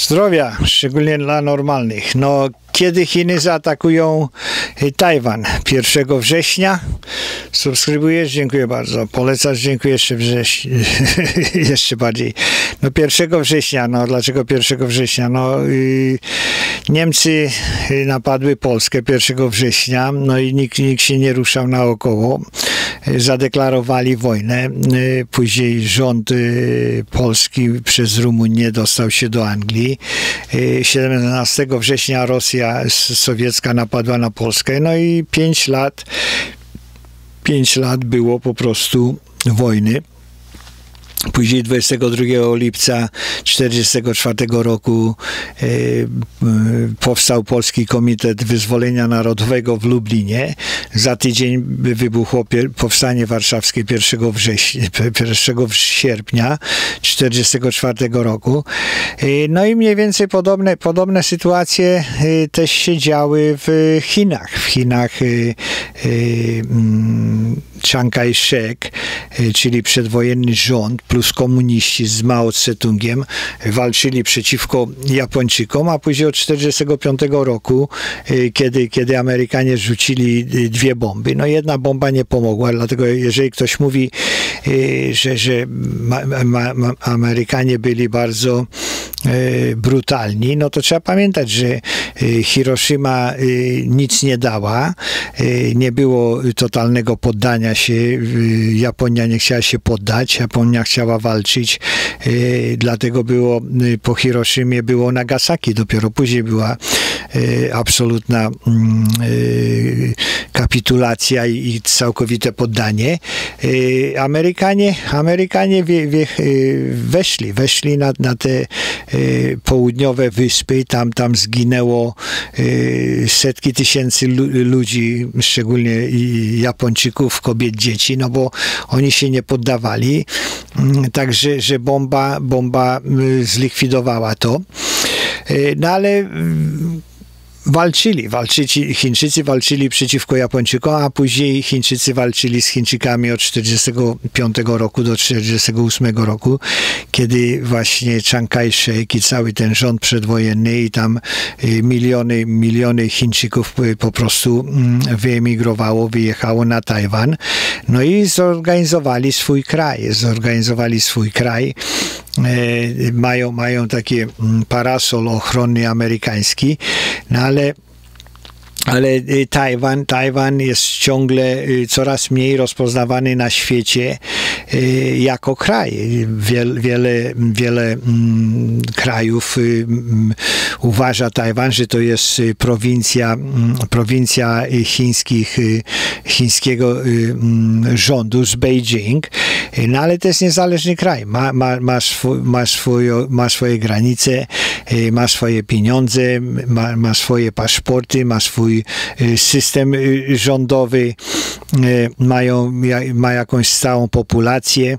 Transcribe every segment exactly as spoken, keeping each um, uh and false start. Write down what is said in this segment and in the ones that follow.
Zdrowia, szczególnie dla normalnych. No, kiedy Chiny zaatakują Tajwan? pierwszego września. Subskrybujesz? Dziękuję bardzo. Polecasz? Dziękuję jeszcze, wrześ... jeszcze bardziej. No pierwszego września. No dlaczego pierwszego września? No yy, Niemcy napadły Polskę pierwszego września. No i nikt, nikt się nie ruszał naokoło. Zadeklarowali wojnę. Później rząd polski przez Rumunię dostał się do Anglii. siedemnastego września Rosja sowiecka napadła na Polskę. No i pięć lat, pięć lat było po prostu wojny. Później dwudziestego drugiego lipca tysiąc dziewięćset czterdziestego czwartego roku e, e, powstał Polski Komitet Wyzwolenia Narodowego w Lublinie. Za tydzień wybuchło powstanie warszawskie pierwszego sierpnia tysiąc dziewięćset czterdziestego czwartego roku. E, no i mniej więcej podobne, podobne sytuacje e, też się działy w Chinach. W Chinach e, e, Chiang Kai-shek, e, czyli przedwojenny rząd, plus komuniści z Mao Tse-tungiem walczyli przeciwko Japończykom, a później od tysiąc dziewięćset czterdziestego piątego roku, kiedy, kiedy Amerykanie rzucili dwie bomby. No jedna bomba nie pomogła, dlatego jeżeli ktoś mówi, że, że ma, ma, ma, Amerykanie byli bardzo brutalni, no to trzeba pamiętać, że Hiroshima nic nie dała, nie było totalnego poddania się, Japonia nie chciała się poddać, Japonia chciała walczyć, dlatego było po Hiroshimie było Nagasaki, dopiero później była absolutna kapitulacja i całkowite poddanie. Amerykanie, Amerykanie wie, wie, weszli, weszli na, na te południowe wyspy, tam, tam zginęło setki tysięcy ludzi, szczególnie Japończyków, kobiet, dzieci, no bo oni się nie poddawali, także że bomba, bomba zlikwidowała to. No ale walczyli, walczyli, Chińczycy walczyli przeciwko Japończykom, a później Chińczycy walczyli z Chińczykami od tysiąc dziewięćset czterdziestego piątego roku do tysiąc dziewięćset czterdziestego ósmego roku, kiedy właśnie Chiang Kai-shek i cały ten rząd przedwojenny i tam miliony, miliony Chińczyków po prostu wyemigrowało, wyjechało na Tajwan, no i zorganizowali swój kraj, zorganizowali swój kraj. Mają, mają takie parasol ochronny amerykański, no ale Ale Tajwan, Tajwan jest ciągle coraz mniej rozpoznawany na świecie jako kraj. Wiele, wiele, wiele krajów uważa Tajwan, że to jest prowincja, prowincja chińskich, chińskiego rządu z Beijing, no ale to jest niezależny kraj. Ma, ma, ma, swój, ma, swój, ma swoje granice, ma swoje pieniądze, ma, ma swoje paszporty, ma swój system rządowy, mają, ma jakąś stałą populację.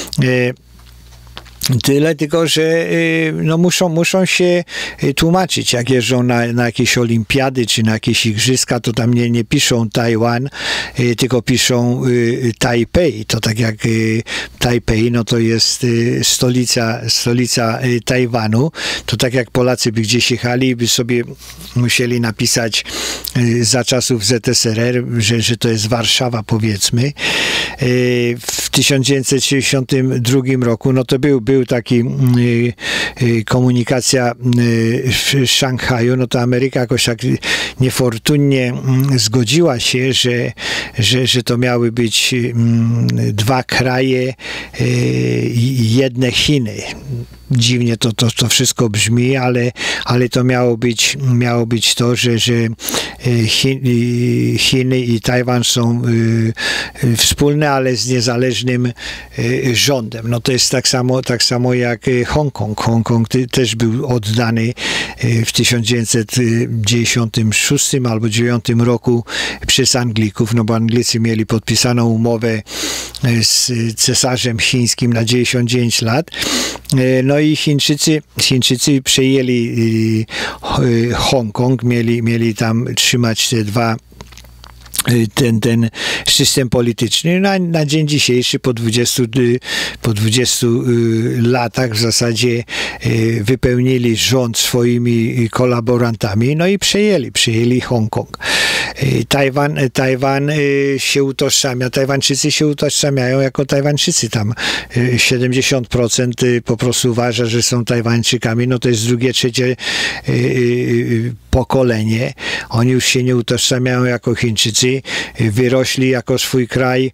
Tyle tylko, że no muszą, muszą się tłumaczyć, jak jeżdżą na, na jakieś olimpiady, czy na jakieś igrzyska, to tam nie, nie piszą Tajwan, tylko piszą Tajpej. To tak jak Tajpej, no to jest stolica, stolica Tajwanu. To tak jak Polacy by gdzieś jechali, by sobie musieli napisać za czasów Z S R R, że, że to jest Warszawa, powiedzmy. W tysiąc dziewięćset sześćdziesiątym drugim roku, no to był, był taki y, y, komunikacja y, w Szanghaju, no to Ameryka jakoś tak niefortunnie y, zgodziła się, że, że, że to miały być y, dwa kraje i y, jedne Chiny. Dziwnie to, to, to wszystko brzmi, ale, ale to miało być, miało być to, że, że Chiny i Tajwan są wspólne, ale z niezależnym rządem. No to jest tak samo, tak samo jak Hongkong. Hongkong też był oddany w tysiąc dziewięćset dziewięćdziesiątym szóstym albo dziewiątym roku przez Anglików, no bo Anglicy mieli podpisaną umowę z cesarzem chińskim na dziewięćdziesiąt dziewięć lat. No i Chińczycy, Chińczycy przejęli Hongkong, mieli, mieli tam trzymać te dwa ten, ten system polityczny. Na, na dzień dzisiejszy po dwudziestu, po dwudziestu latach w zasadzie wypełnili rząd swoimi kolaborantami, no i przejęli, przejęli Hongkong. Tajwan, Tajwan się utożsamia, Tajwańczycy się utożsamiają jako Tajwańczycy. Tam siedemdziesiąt procent po prostu uważa, że są Tajwańczykami, no to jest drugie, trzecie pokolenie. Oni już się nie utożsamiają jako Chińczycy, wyrośli jako swój kraj,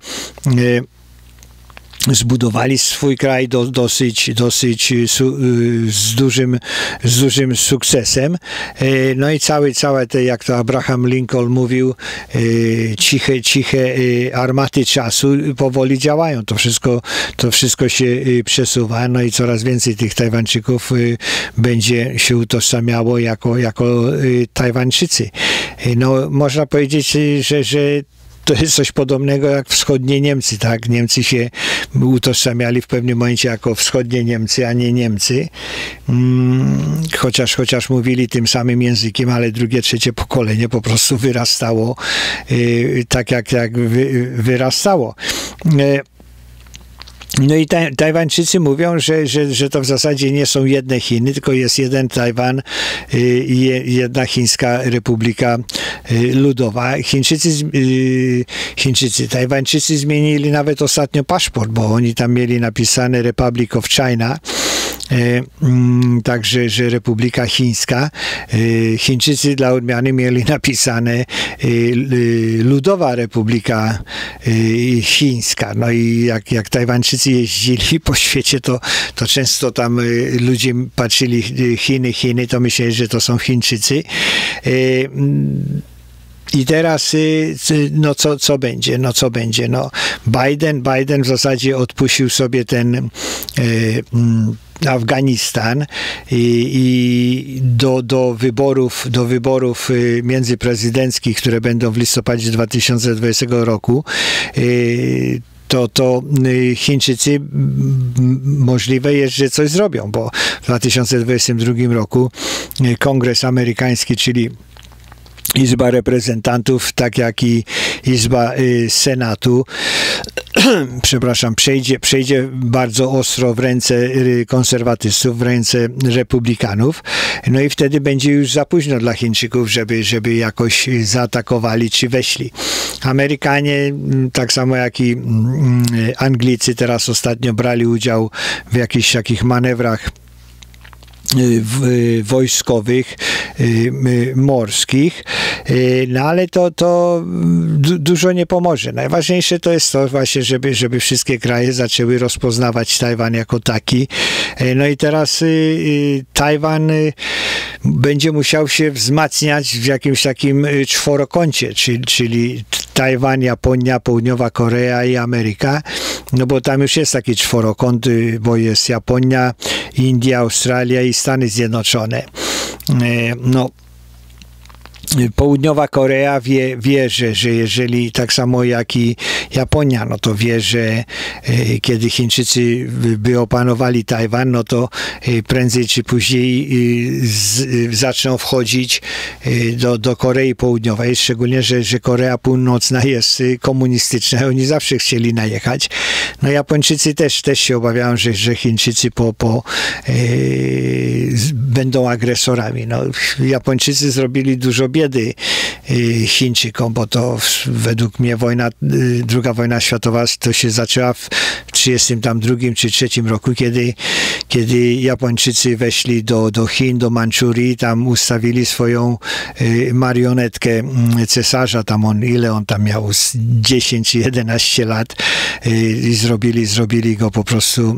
zbudowali swój kraj do, dosyć, dosyć su, z, dużym, z dużym sukcesem. No i cały, całe te, jak to Abraham Lincoln mówił, ciche, ciche armaty czasu powoli działają. To wszystko, to wszystko się przesuwa, no i coraz więcej tych Tajwańczyków będzie się utożsamiało jako, jako Tajwańczycy. No, można powiedzieć, że, że to jest coś podobnego jak wschodnie Niemcy, tak? Niemcy się utożsamiali w pewnym momencie jako wschodnie Niemcy, a nie Niemcy. Hmm, chociaż, chociaż mówili tym samym językiem, ale drugie, trzecie pokolenie po prostu wyrastało y, tak, jak, jak wy, wyrastało. Y, No i taj, Tajwańczycy mówią, że, że, że to w zasadzie nie są jedne Chiny, tylko jest jeden Tajwan i y, jedna Chińska Republika y, Ludowa. Chińczycy, y, Chińczycy, Tajwańczycy zmienili nawet ostatnio paszport, bo oni tam mieli napisane Republic of China. Także, że Republika Chińska. Chińczycy dla odmiany mieli napisane Ludowa Republika Chińska. No i jak, jak Tajwańczycy jeździli po świecie, to, to często tam ludzie patrzyli Chiny, Chiny, to myśleli, że to są Chińczycy. I teraz, no co, co będzie? No co będzie? No Biden, Biden w zasadzie odpuścił sobie ten e, Afganistan i, i do, do wyborów, do wyborów międzyprezydenckich, które będą w listopadzie dwa tysiące dwudziestego roku, e, to, to Chińczycy możliwe jest, że coś zrobią, bo w dwa tysiące dwudziestym drugim roku Kongres amerykański, czyli Izba Reprezentantów, tak jak i Izba y, Senatu, przepraszam, przejdzie, przejdzie bardzo ostro w ręce y, konserwatystów, w ręce republikanów. No i wtedy będzie już za późno dla Chińczyków, żeby, żeby jakoś zaatakowali czy weszli. Amerykanie, tak samo jak i y, Anglicy teraz ostatnio brali udział w jakichś takich manewrach wojskowych, morskich, no ale to, to dużo nie pomoże. Najważniejsze to jest to właśnie, żeby, żeby wszystkie kraje zaczęły rozpoznawać Tajwan jako taki. No i teraz Tajwan będzie musiał się wzmacniać w jakimś takim czworokącie, czyli, czyli Tajwan, Japonia, Południowa Korea i Ameryka, no bo tam już jest taki czworokąt, bo jest Japonia, India, Australia i Stany Zjednoczone. No, Południowa Korea wie, wie że, że jeżeli tak samo jak i Japonia, no to wie, że e, kiedy Chińczycy by opanowali Tajwan, no to e, prędzej czy później e, z, e, zaczną wchodzić e, do, do Korei Południowej, szczególnie, że, że Korea Północna jest e, komunistyczna, oni zawsze chcieli najechać. No Japończycy też, też się obawiają, że, że Chińczycy po, po, e, będą agresorami. No, Japończycy zrobili dużo biedy Chińczykom, bo to według mnie wojna, druga wojna światowa to się zaczęła w trzydziestym drugim czy trzecim roku, kiedy, kiedy Japończycy weszli do, do Chin, do Mandżurii, tam ustawili swoją marionetkę cesarza, tam on, ile on tam miał, dziesięć czy jedenaście lat i zrobili, zrobili go po prostu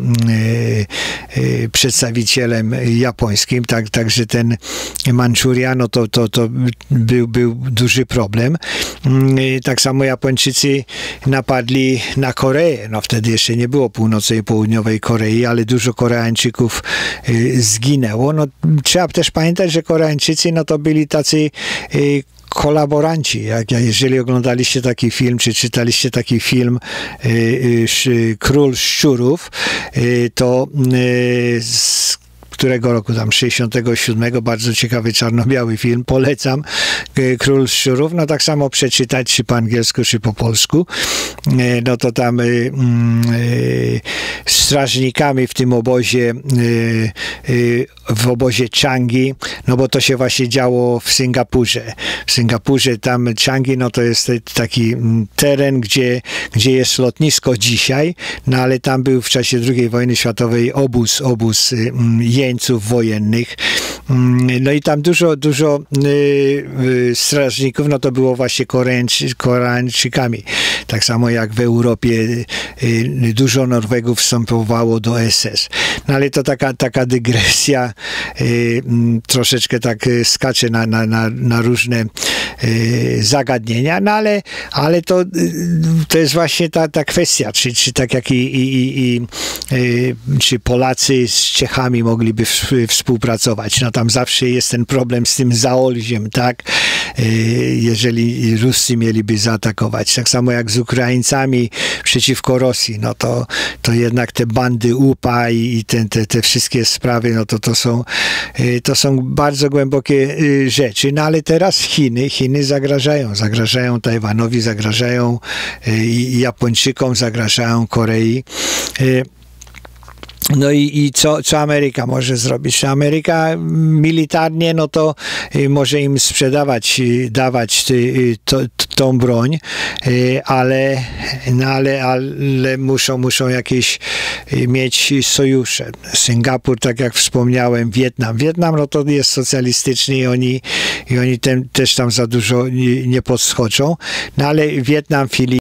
przedstawicielem japońskim, tak, także ten Mandżuria, no to, to, to był, był duży problem. Tak samo Japończycy napadli na Koreę. No wtedy jeszcze nie było północnej i południowej Korei, ale dużo Koreańczyków zginęło. No, trzeba też pamiętać, że Koreańczycy no to byli tacy kolaboranci. Jak, jeżeli oglądaliście taki film, czy czytaliście taki film y, y, Król Szczurów, y, to y, z którego roku, tam sześćdziesiątego siódmego, bardzo ciekawy czarno-biały film, polecam, Król Szczurów, no tak samo przeczytać, czy po angielsku, czy po polsku, no to tam y, y, strażnikami w tym obozie, y, y, w obozie Changi, no bo to się właśnie działo w Singapurze. W Singapurze tam Changi, no to jest taki teren, gdzie, gdzie jest lotnisko dzisiaj, no ale tam był w czasie drugiej wojny światowej obóz, obóz y, jeńców wojennych. No i tam dużo, dużo y, y, strażników, no to było właśnie Koreańczy, Koreańczykami. Tak samo jak w Europie y, y, dużo Norwegów wstępowało do S S. No ale to taka, taka dygresja, y, y, troszeczkę tak y, skacze na, na, na, na różne y, zagadnienia, no ale, ale to, y, to jest właśnie ta, ta kwestia, czy, czy tak jak i, i, i, i y, czy Polacy z Czechami mogliby w, współpracować. No tam zawsze jest ten problem z tym Zaolziem, tak? Jeżeli Ruscy mieliby zaatakować. Tak samo jak z Ukraińcami przeciwko Rosji, no to, to jednak te bandy U P A i te, te, te wszystkie sprawy, no to, to, są, to są bardzo głębokie rzeczy. No ale teraz Chiny, Chiny zagrażają. Zagrażają Tajwanowi, zagrażają Japończykom, zagrażają Korei. No i, i co, co Ameryka może zrobić? Ameryka militarnie, no to może im sprzedawać, dawać to, tą broń, ale, no ale, ale muszą, muszą jakieś mieć sojusze. Singapur, tak jak wspomniałem, Wietnam. Wietnam, no to jest socjalistyczny i oni, i oni ten, też tam za dużo nie, nie podskoczą, no ale Wietnam, Filipiny,